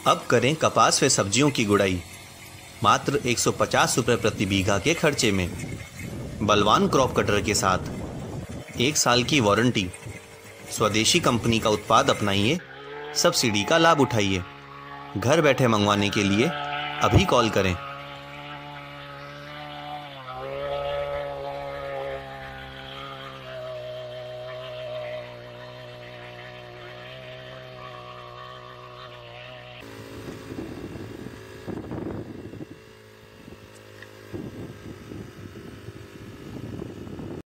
अब करें कपास व सब्जियों की गुड़ाई मात्र 150 रुपये प्रति बीघा के खर्चे में। बलवान क्रॉप कटर के साथ 1 साल की वारंटी। स्वदेशी कंपनी का उत्पाद अपनाइए, सब्सिडी का लाभ उठाइए। घर बैठे मंगवाने के लिए अभी कॉल करें।